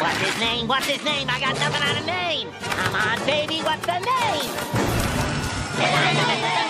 What's his name? What's his name? I got nothing on a name. Come on, baby, what's the name?